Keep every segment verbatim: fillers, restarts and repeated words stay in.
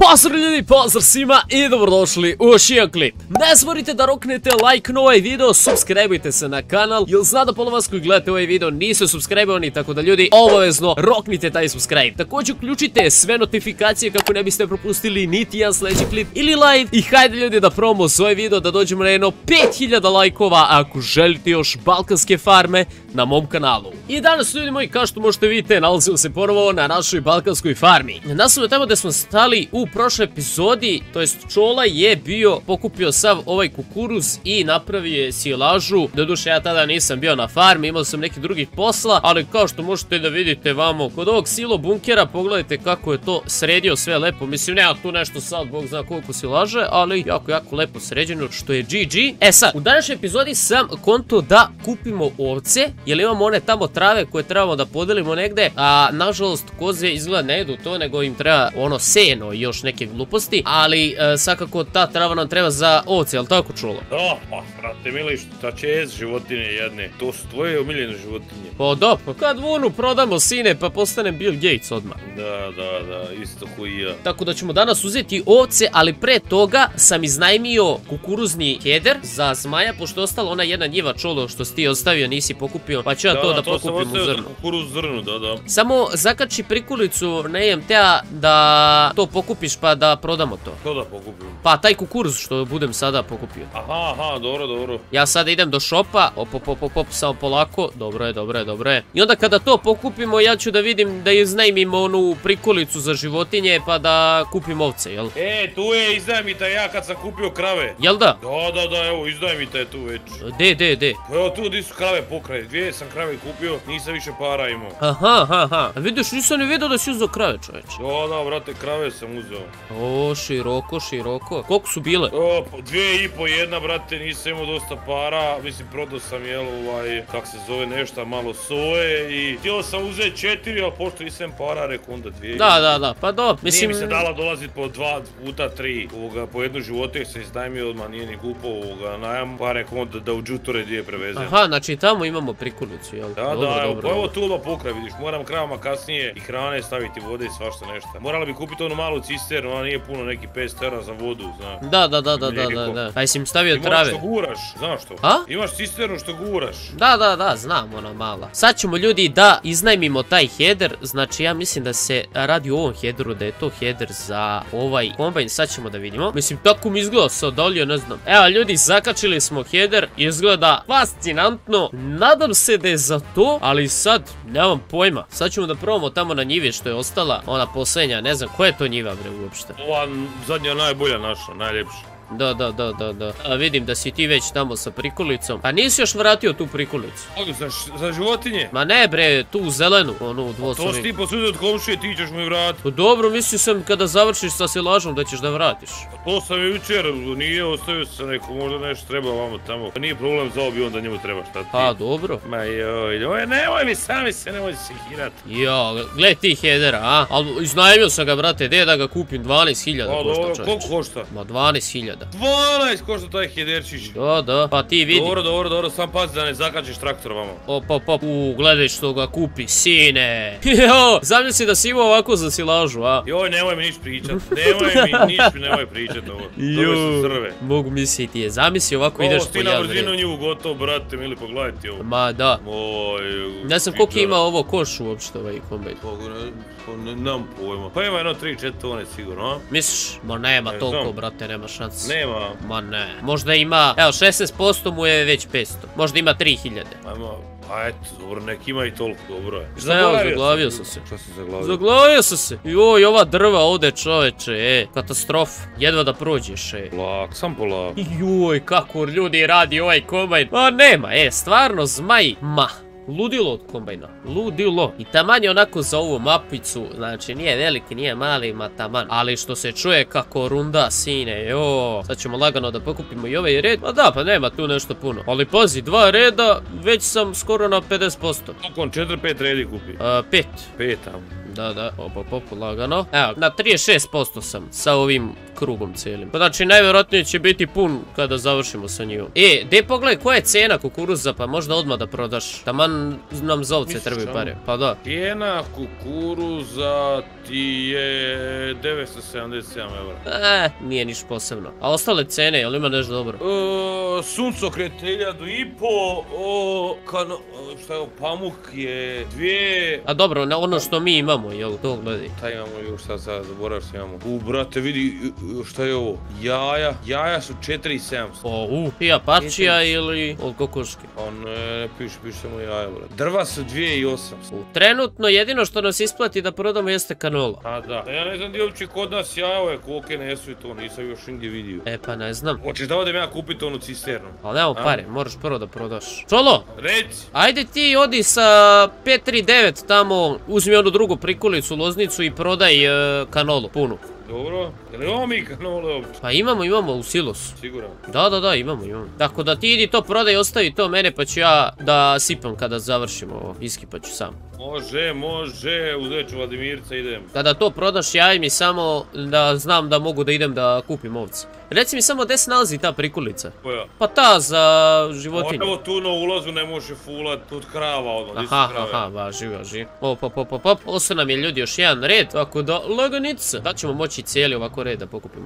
Pozdrav ljudi, pozdrav svima i dobrodošli u još jedan klip. Ne zaboravite da roknete like na ovaj video, subscribeujte se na kanal, jer zna da pola vas koji gledate ovaj video nisu subscribeovani, tako da ljudi obavezno roknite taj subscribe. Također uključite sve notifikacije kako ne biste propustili niti jedan sljedeći klip ili live. I hajde ljudi da probamo s ovaj video da dođemo na jedno pet hiljada lajkova ako želite još balkanske farme na mom kanalu. I danas ljudi moji, kao što možete vidjeti, nalazimo se ponovo na našoj balkanskoj farmi. Nastavno tamo gdje smo stali u prošloj epizodi, to jest Čola je bio, pokupio sav ovaj kukuruz i napravio je silažu. Doduše ja tada nisam bio na farmi, imao sam neki drugih posla, ali kao što možete da vidite vamo kod ovog silo bunkera, pogledajte kako je to sredio sve lepo. Mislim, nema tu nešto sad, bog zna koliko silaže, ali jako, jako lepo sređeno, što je G G. E sad, u današnjoj epizodi sam konto da kupimo ovce, jer imamo one tamo trave koje trebamo da podelimo negde, a nažalost koze izgleda ne jedu to, nego im treba ono seno i još neke gluposti, ali e, svakako ta trava nam treba za ovce, jel tako Čulo? Da, pa brate mili, šta će jest životinje jedne, to su tvoje omiljene životinje. Pa da, pa kad vunu prodamo sine pa postanem Bill Gates odmah. Da, da, da, isto ko i ja. Tako da ćemo danas uzeti ovce, ali pre toga sam iznajmio kukuruzni header za zmaja, pošto je ostala ona jedna njiva Čulo što si ti ostavio, nisi pokupio, pa ću ja to da pokupim u zrnu. Kukuruz zrnu, da, da. Samo zakači prikulicu na E M T-a da to pokupiš pa da prodamo to. Što da pokupim? Pa taj kukuruz što budem sada pokupio. Aha, aha, dobro, dobro. Ja sada idem do šopa, op, op, op, op, op, samo polako, dobro je, dobro je, dobro je. I onda kada to pokupimo, ja ću da vidim da iznajmimo onu prikulicu za životinje pa da kupim ovce, jel? E, tu je iznajmita ja kad sam kupio krave. Jel da? Da, da, da, evo, iznajmita je tu već. De, de, de. Evo tu di su krave pokraj, dvije sam krave kupio, nisam više para imao. Aha, aha, aha. Vidiš, nisam ni vidio da si uzeo krave, čoveč. Da, da, brate, krave sam uzeo. O, široko, široko. Koliko su bile? O, dvije i po jedna, brate, nisam imao dosta para, mislim, prodao sam, jel, ovaj, kak se zove, nešto malo soje i htio sam uzeti četiri, ali pošto nisam para, reku onda dvije. Da, da, da, pa do, mislim... Nije mi se dala dolaziti po dva puta tri, ovoga, po jednu životinju sam iznajmio odmah, nije ni kupo ovoga najam, pa reku onda da u džutore gdje prevezem. Aha, znači tamo imamo prikulicu, jel? Da, dobro, da, evo, dobro, pa evo tu odmah pokraj, vidiš, moram kravama kasnije i hrane staviti vode i svašta nešto. Morala bi kupiti onu malu cisternu, ona nije puno, neki petsto eura za vodu, znaš. Da, da, da, da, da, da, da. Pa jesi im stavio trave? Imaš što guraš, znaš što? A? Imaš cisternu što guraš. Da, da, da, znam ona mala. Sad ćemo ljudi da iznajmimo taj header, znači ja mislim da se radi o ovom headeru, da je to header za ovaj kombajn, sad ćemo da vidimo. Mislim, tako mi izgleda sad, dalje, ne znam. Evo ljudi, zakačili smo header, izgleda fascinantno, nadam se da je za to, ali sad nemam pojma. Sad ćemo da probamo tamo na njivi što je ostala, ona posljednja, ne znam, koja je to njiva bre uopšte? Ova zadnja najbolja naša, najljepša. Da, da, da, da, da. A vidim da si ti već tamo sa prikulicom. A nisi još vratio tu prikulicu? Ovdje, za, za životinje? Ma ne bre, tu u zelenu, onu dvosovinu. To si ti posudio od komšije, ti ćeš mi vratiti. Pa dobro, mislio sam kada završiš sa silažom da ćeš da vratiš. To sam je jučer, nije ostavio sam neko, možda nešto treba vamo tamo. Nije problem za obi, onda njemu treba šta ti. Pa dobro. Ma joj, joj, nemoj mi sami se, nemoj se hirat. Jo, gled ti headera, a? Ali iznajmio sam ga, brate, gdje da ga kupim, dvanaest hiljada košta čovječ. Koliko košta? Ma dvanaest hiljada. dvanaest košta taj headerčić. Da, da, pa ti vidi. Dobro, dobro, dobro, sam pazi da ne zakačiš traktor vamo. Op, op, op, u, gledaj što ga kupi, sine. Jo, zamisli da si imao ovako za silažu, a? Joj, nemoj mi niš pričat, nemoj mi niš mi nemoj pričat ovo. Dobro su zrve. Mogu misliti je, zamisli ovako ideš po javre. Ovo, ti na brzinu nju gotovo, brate, mili, pogledaj ti ovo. Ma, da. Moj... Ne znam koliko ima ovo koš uopšte ovaj kombajn. Nemam pojma. Pa ima jedno tri četiri tone sigurno, a? Misliš? Ma nema toliko, brate, nema šanse. Nema. Ma ne. Možda ima, evo, šesnaest posto mu je već petsto. Možda ima tri hiljade. Ajmo, pa eto, dobro, nek ima i toliko, dobro je. Šta, evo, zaglavio sam se. Šta si zaglavio? Zaglavio sam se. Joj, ova drva ovdje, čoveče, e, katastrofa. Jedva da prođeš, e. Polak, sam polak. Joj, kako ljudi radi ovaj kombajn. Ma nema, e, stvarno, zmaj, ma. Ludilo od kombajna, ludilo. I taman je onako za ovu mapicu, znači nije veliki, nije mali, ma taman. Ali što se čuje kako runda, sine, jo. Sad ćemo lagano da pokupimo i ovaj red. Ma da, pa nema tu nešto puno. Ali pazi, dva reda, već sam skoro na pedeset posto. Koliko, četiri pet redi kupi? pet. pet, tamo. Da, da, op, op, op, lagano. Evo, na trideset šest posto sam sa ovim krugom cijelim. Znači, najvjerojatnije će biti pun kada završimo sa njim. E, dej pogledaj koja je cijena kukuruza, pa možda odmah da prodaš. Taman nam za ovce trebaju pare. Pa da. Cijena kukuruza ti je devetsto sedamdeset sedam eura. E, nije niš posebno. A ostale cijene, jel ima nešto dobro? E, suncokret hiljadu i po, o, kano, šta je ovo, pamuk je dvije... A dobro, na ono što mi imamo, jel to gledaj. Šta imamo još sad, sad zaboravim što imamo. U, brate, vidi šta je ovo, jaja, jaja su četiri i sedamsto. O, u, ti apačija ili od kokoške? Pa ne, ne piše, piše samo jaja, brate. Drva su dvije i osamsto. U, trenutno jedino što nas isplati da prodamo jeste kanola. A da, ja ne znam gdje uopće kod nas jajove koke nesu i to, nisam još nigdje vidio. E pa ne znam. Hoćeš da odem ja kupiti onu cisternu? Ali nemamo pare, moraš prvo da prodaš. Čolo! Reci! Ajde ti odi sa pet tri devet tamo, uzmi onu drugu prikulicu, loznicu i prodaj e, kanolu, punu. Dobro, jel imamo mi kanole uopće? Pa imamo, imamo u silosu. Siguran? Da, da, da, imamo, imamo. Tako da ti idi to prodaj, ostavi to mene pa ću ja da sipam kada završimo ovo, iskipat ću sam. Može, može, uzet ću Vladimirca, idem. Kada to prodaš, javi mi samo da znam da mogu da idem da kupim ovce. Reci mi samo gdje se nalazi ta prikulica. Koja? Pa ta za životinje. Evo tu na ulazu ne može fulat od krava odmah, gdje su Aha, krave. aha, važi, važi. Op, op, op, op, op, osto nam je ljudi još jedan red, tako da laganica. Da ćemo moći cijeli ovako red da pokupimo.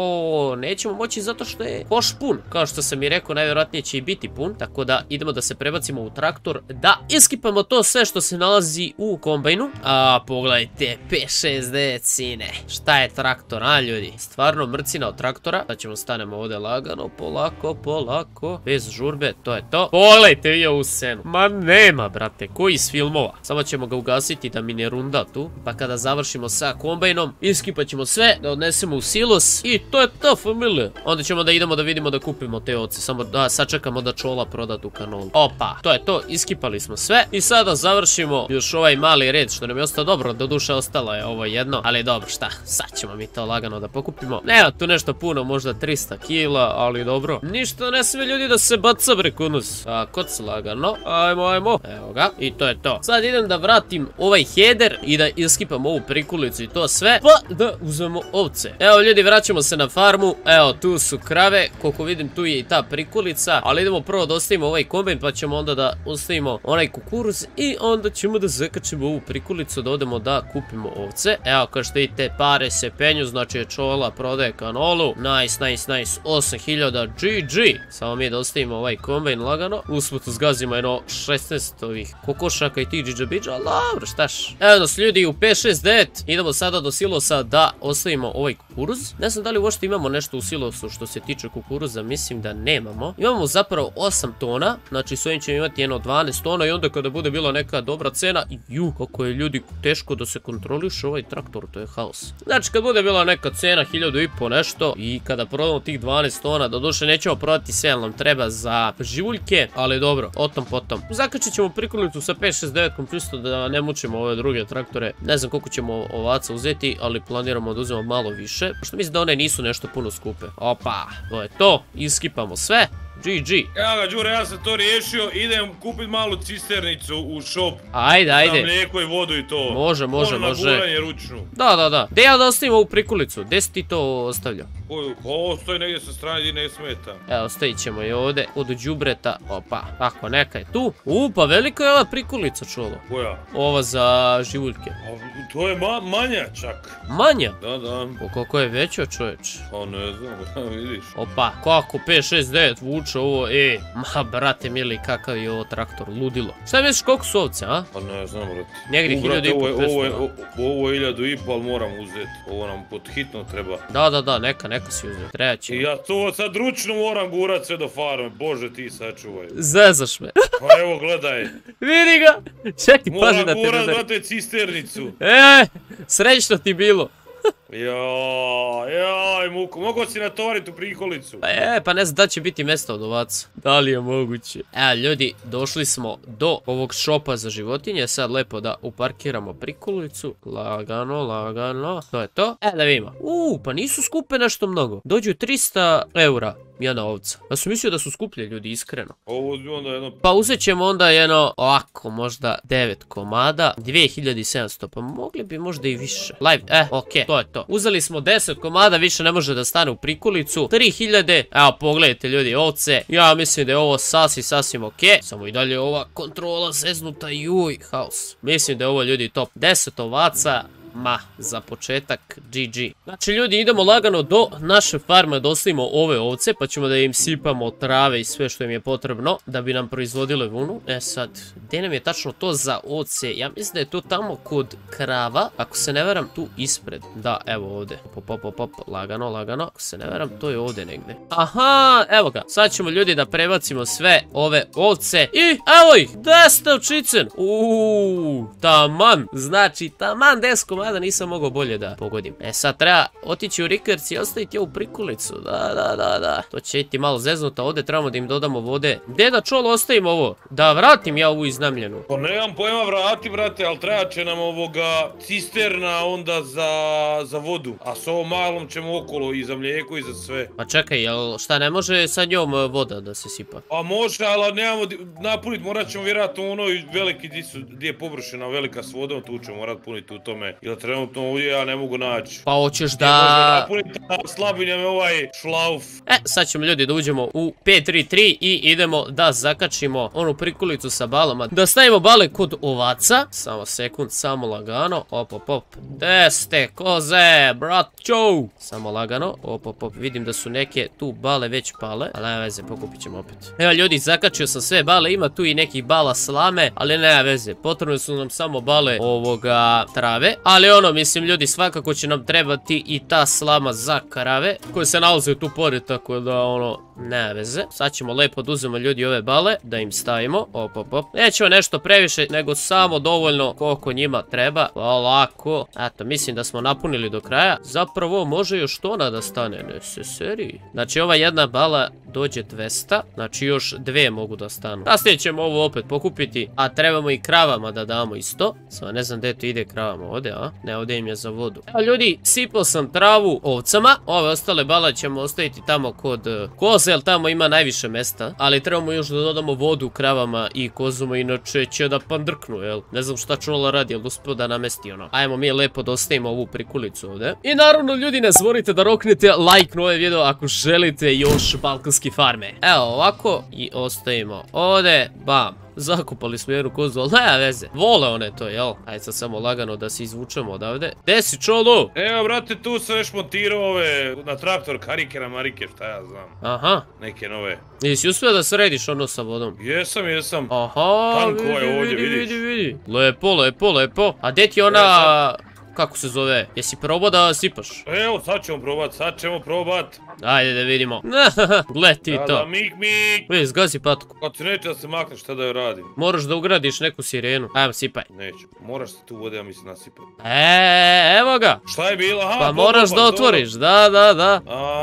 O, nećemo moći zato što je koš pun. Kao što sam i rekao, najvjerojatnije će i biti pun, tako da idemo da se prebacimo u traktor, da iskipamo to sve što se nalazi u kombajnu. A, pogledajte, P šest devet sine. Šta je traktor, a ljudi? Stvarno mrcina od traktora. Sad ćemo stanemo ovdje lagano, polako, polako, bez žurbe, to je to. Pogledajte vi ovu scenu. Ma nema, brate, koji iz filmova. Samo ćemo ga ugasiti da mi ne runda tu. Pa kada završimo sa kombajnom, iskipat ćemo sve, da odnesemo u silos i to je to, familije. Onda ćemo da idemo da vidimo da kupimo te ovce. Samo da sačekamo da Čola proda tu kanolu. Opa, to je to, iskipali smo sve. I sada završimo još ovaj mali red što nam je ostao. Dobro, doduše ostalo je ovo jedno, ali dobro, šta, sad ćemo mi to lagano da pokupimo. Nema tu nešto puno, možda trista kila, ali dobro. Ništa ne sve ljudi da se baca bre kod nas. Tako, lagano, ajmo, ajmo. Evo ga, i to je to. Sad idem da vratim ovaj header i da iskipam ovu prikulicu i to sve, pa da uzmemo ovce. Evo ljudi, vraćamo se na farmu. Evo, tu su krave, koliko vidim tu je i ta prikulica, ali idemo prvo da ostavimo ovaj kombajn, pa ćemo onda da ostavimo onaj kukuruz i onda ćemo da zakačimo ovu prikulicu da odemo da kupimo ovce. Evo, kao što vidite, pare se penju, znači Čola prodaje kanolu. Nice, nice, nice, osam hiljada G G. Samo mi da ostavimo ovaj kombajn lagano. Usput zgazimo jedno šesnaest ovih kokošaka i tih džidžabidža, ali dobro, štaš. Evo nas ljudi u P šest devet, idemo sada do silosa da ostavimo ovaj kukuruz. Ne znam da li uopšte imamo nešto u silosu što se tiče kukuruza, mislim da nemamo. Imamo zapravo osam tona, znači s ovim ćemo imati jedno dvanaest tona i onda kada bude bila neka dobra cena, ju, kako je ljudi teško da se kontroliše ovaj traktor, to je haos. Znači kad bude bila neka cena, hiljadu i po nešto i kada prodamo tih dvanaest tona, doduše nećemo prodati sve, ali nam treba za živuljke, ali dobro, o tom potom. Zakačit ćemo prikulicu sa P šest devet čisto da ne mučimo ove druge traktore. Ne znam koliko ćemo ovaca uzeti, ali planiramo da uzmemo malo više, pošto mislim da one nisu nešto puno skupe. Opa, to je to, iskipamo sve. G G. Evo ga, Đure, ja sam to riješio, idem kupit malu cisternicu u shop. Ajde, ajde. Za mlijeko i vodu i to. Može, može, ono može. na guranje ručnu. Da, da, da. Gdje ja da ostavim ovu prikulicu? Gdje si ti to ostavljao? Ovo stoji negdje sa strane gdje ne smeta. Evo, ostavit ćemo je ovdje od đubreta. Opa, tako, neka je tu. U, pa velika je ova prikulica, Čolo. Koja? Ova za živuljke. A, to je ma manja čak. Manja? Da, da. O, koliko je veća, čovječ? Pa ne znam, da vidiš. Opa, kako P šest devet vuče ovo, e. Ma, brate mili, kakav je ovo traktor, ludilo. Šta misliš, koliko su ovce, a? Pa ne znam, brate. Negdje hiljadu i po petsto. Ovo je hiljadu i po, ali moram uzeti. Ovo nam pod hitno treba. Da, da, da, neka, neka si uzeti. Treba će. I ja to sad ručno moram gurat sve do farme. Bože, ti sačuvaj. Zezaš me. Pa evo, gledaj. Vidi ga. Čekaj, pazi da te moram gurat, ne... brate, cisternicu. E, srećno ti bilo. Joj, joj, muku, mogu si natovariti u prikolicu. Pa je, pa ne znam da će biti mjesta od ovaca. Da li je moguće? Evo ljudi, došli smo do ovog šopa za životinje. Sad lepo da uparkiramo prikolicu. Lagano, lagano. To je to. E, da vidimo. Uuu, pa nisu skupe nešto mnogo. Dođu trista eura. jedna ovca. Ja sam mislio da su skuplje ljudi, iskreno. Ovo uzmi onda jedno... Pa uzet ćemo onda jedno, ovako, možda devet komada, dvije hiljade sedamsto, pa mogli bi možda i više. Live, eh, okej, to je to. Uzeli smo deset komada, više ne može da stane u prikulicu. tri hiljade, evo pogledajte ljudi, ovce. Ja mislim da je ovo sasvim, sasvim okej. Samo i dalje ova kontrola zeznuta, juj, haos. Mislim da je ovo ljudi top. deset ovaca. Ma, za početak, G G. Znači ljudi, idemo lagano do naše farme da ostavimo ove ovce, pa ćemo da im sipamo trave i sve što im je potrebno da bi nam proizvodile vunu. E sad, gdje nam je tačno to za ovce? Ja mislim da je to tamo kod krava, ako se ne varam tu ispred. Da, evo ovdje. Pop, pop, pop, pop, lagano, lagano. Ako se ne varam, to je ovdje negdje. Aha, evo ga. Sad ćemo ljudi da prebacimo sve ove ovce. I, evo ih, destavčicen. Uuu, taman. Znači, taman desko. Da nisam mogao bolje da pogodim. E sad treba otići u Rikerc i ostaviti ovu prikulicu. Da, da, da, da. To će iti malo zeznuta. Ovdje trebamo da im dodamo vode. Gdje da čolo ostavim ovo? Da vratim ja ovu iznajmljenu. Pa nemam pojma vrati, brate, ali treba će nam ovoga cisterna onda za, za vodu. A s ovom malom ćemo okolo i za mlijeko i za sve. Pa čekaj, jel šta ne može sa njom voda da se sipa? Pa može, ali nemamo napuniti. Morat ćemo vjerojatno ono veliki gdje je površina velika s vodom. Tu ćemo morat puniti u tome. Trenutno ovdje ja ne mogu naći. Pa hoćeš da... Slabinja me ovaj šlauf. E, sad ćemo ljudi da uđemo u pet tri tri i idemo da zakačimo onu prikulicu sa balama. Da stavimo bale kod ovaca. Samo sekund, samo lagano. Op, op, op. Gde ste koze, bratčo? Samo lagano. Op, op, op. Vidim da su neke tu bale već pale. Ali nema veze, pokupit ćemo opet. Evo ljudi, zakačio sam sve bale. Ima tu i nekih bala slame. Ali nema veze. Potrebne su nam samo bale ovoga trave. Ali ono, mislim ljudi, svakako će nam trebati i ta slama za krave koje se nalaze tu pored, tako da ono, ne veze. Sad ćemo lepo da uzmemo ljudi ove bale, da im stavimo, op, op, op. Nećemo nešto previše, nego samo dovoljno koliko njima treba. Polako. Eto, mislim da smo napunili do kraja. Zapravo može još tona da stane, ne se seri. Znači ova jedna bala dođe dvesta, znači još dve mogu da stanu. Kasnije ćemo ovo opet pokupiti, a trebamo i kravama da damo isto. Samo ne znam gdje to ide kravama, ovdje, a? Ne, ovdje im je za vodu. Evo ljudi, sipao sam travu ovcama. Ove ostale bale ćemo ostaviti tamo kod uh, koze, jer tamo ima najviše mesta. Ali trebamo još da dodamo vodu kravama i kozuma, inače će da pandrknu, jel? Ne znam šta čuvala radi, jel uspio da namesti ono. Ajmo mi lijepo da ostavimo ovu prikulicu ovdje. I naravno ljudi, ne zaboravite da roknete like na ovaj video ako želite još balkanske farme. Evo ovako i ostavimo ovdje, bam. Zakupali smo jednu kozu, ali nema veze. Vole one to, jel? Ajde sad samo lagano da se izvučemo odavde. Gde si, čolo? Evo, brate, tu sam već montirao ove na traktor karikera marike, šta ja znam. Aha. Neke nove. Jesi uspio da središ ono sa vodom? Jesam, jesam. Aha, Tankova je ovdje, vidi, vidiš. vidi, vidi. Lepo, lepo, lepo. A gdje ti ona... Kako se zove? Jesi probao da sipaš? Evo, sad ćemo probat, sad ćemo probat. Ajde da vidimo. Gle ti to. Da, mik, mik. Vidi, zgazi patku. Kad se neće da se makneš, šta da joj radim? Moraš da ugradiš neku sirenu. Ajmo, sipaj. Neću. Moraš se tu vode, ja mislim, nasipati. Eee, evo ga. Šta je bilo? Aha, pa moraš da otvoriš, da, da, da.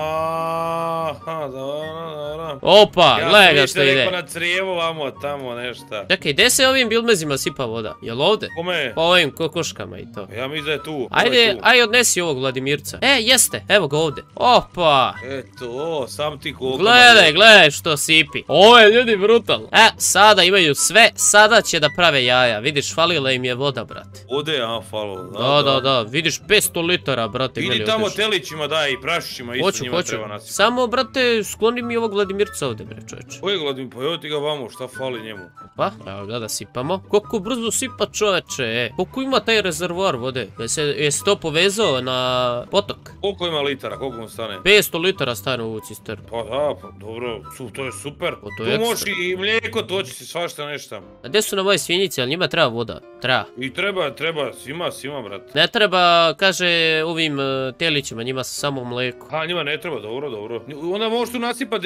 Aha, da, da, da. Opa, gledaj ga što ide. Ja sam rekao na crijevo vamo, tamo nešta. Čekaj, gdje se ovim bilmezima sipa voda? Jel ovdje? Kome? Pa ovim kokoškama i to. Ja mislim da je tu. Ajde, ajde odnesi ovog Vladimirca. E, jeste, evo ga ovdje. Opa. Eto, o, sam ti koliko. Gledaj, gledaj što sipi. Ovo je ljudi brutal. E, sada imaju sve, sada će da prave jaja. Vidiš, falila im je voda, brate. Vode, a, falo. Da, da, da, vidiš petsto litara, brate. Idi tamo telićima, daj, i prašićima, isto njima treba nasipati. Samo, brate, skloni mi ovog Vladimirca ovdje, bre, čoveče. Ovo je Vladim, pa evo ti ga vamo, šta fali njemu? Pa, evo ga da sipamo. Koliko brzo sipa, čoveče, e. Koliko ima taj rezervoar vode? Jesi to povezao na potok? Koliko ima litara, koliko mu stane? petsto litara stane u ovu cisternu. Pa da, pa dobro, to je super. To je tu možeš i mlijeko, toči si svašta nešto. A gdje su na moje svinjice, ali njima treba voda? Treba. I treba, treba, svima, svima, brate. Ne treba, kaže, ovim telićima, njima samo mlijeko. Ha, njima ne treba, dobro, dobro. Onda možeš tu nasipati mlijeka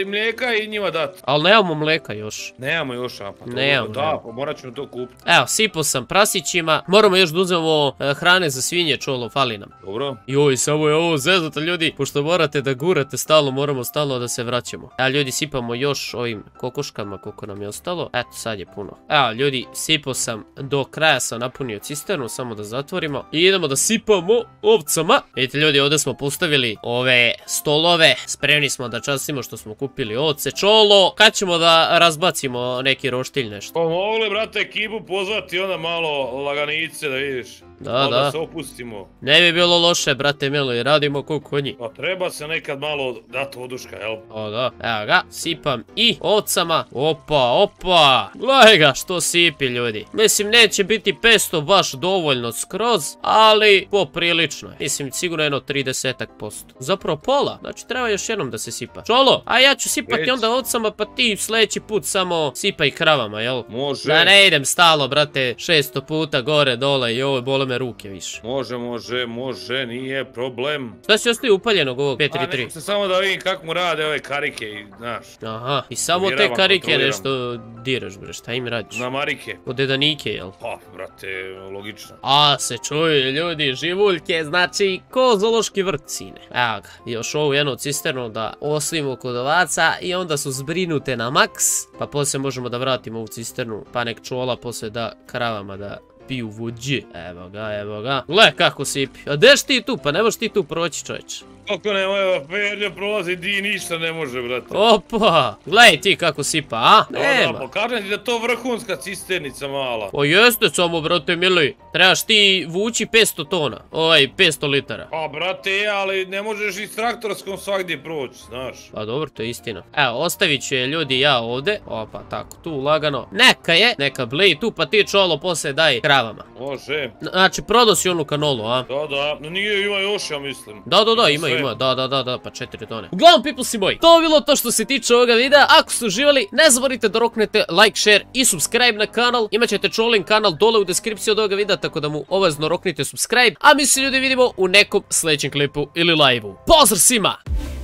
mlijeka i njima dat. Ali nemamo mlijeka još. Nemamo još, a pa to Nemamo, da, nemamo. pa morat ćemo to kupiti. Evo, sipao sam prasićima. Moramo još da uzmemo e, hrane za svinje, čolo, fali nam. Dobro. Joj, samo je ovo zeznuto, ljudi. Pošto morate da gurate stalno, moramo stalno da se vraćamo. Evo, ljudi, sipamo još ovim kokoškama koliko nam je ostalo. Eto, sad je puno. Evo, ljudi, sipao sam, do kraja sam napunio cisternu, samo da zatvorimo. I idemo da sipamo ovcama. Vidite, ljudi, ovdje smo postavili ove stolove. Spremni smo da častimo što smo kupili ovce. Čolo, kad ćemo da razbacimo neki roštilj nešto? Pa mogli, brate, ekipu pozvati onda malo laganice da vidiš. Da, onda da. se opustimo. Ne bi bilo loše, brate milo, i radimo ko konji. Pa treba se nekad malo dati oduška, jel? O da, evo ga, sipam i ovcama. Opa, opa, gledaj ga što sipi, ljudi. Mislim, neće biti petsto baš dovoljno skroz, ali poprilično je. Mislim, sigurno jedno trideset posto. Zapravo pola, znači treba još jednom da se sipa. Čolo, a ja ću sipati Već. onda ovcama, pa ti sljedeći put samo sipaj kravama, jel? Može. Da ne idem stalo, brate, šesto puta gore, dole i ovo bole me ruke više. Može, može, može, nije problem. Šta si ostavio upaljenog ovog pet tri A tri? ne, se samo da vidim kako mu rade ove karike i, znaš, Aha, i samo te Provjeravam, karike kontroliram. nešto diraš, bre, šta im radiš? na marike. Od dedanike, jel? Pa, brate, logično. A, se čuje, ljudi, živuljke, znači, ko zoološki vrt, sine. Evo ga, još ovu jednu cisternu da ostavimo kod ovaca i onda su zbrinute na maks, pa poslije možemo da vratimo ovu cisternu, pa nek čola poslije da kravama da piju vođe. Evo ga, evo ga. Gle kako sipi. A deš ti tu? Pa ne možeš ti tu proći, čovječ. Kako nema, evo, Perlja prolazi, di ništa ne može, brate. Opa, gledaj ti kako sipa, a? Da, da, Nema. pa kažem ti da je to vrhunska cisternica mala. Pa jeste samo, brate mili. Trebaš ti vući petsto tona. Ovaj, petsto litara. Pa, brate, ali ne možeš i s traktorskom svagdje proći, znaš. Pa dobro, to je istina. Evo, ostavit ću je ljudi ja ovdje. Opa, tako, tu lagano. Neka je, neka blej tu, pa ti čolo poslije daj kravama. Može. Znači, prodao si onu kanolu, a? Da, da, no nije, ima još, ja mislim. Da, da, da, ima, Sve. ima, da, da, da, da, pa četiri tone. Uglavnom, peoplesi moji, to je bilo to što se tiče ovoga videa. Ako ste uživali, ne zaboravite da roknete like, share i subscribe na kanal. Imaćete Čolin kanal dole u deskripciji od ovoga videa, tako da mu obavezno roknite subscribe. A mi se ljudi vidimo u nekom sljedećem klipu ili live-u. Pozdrav svima!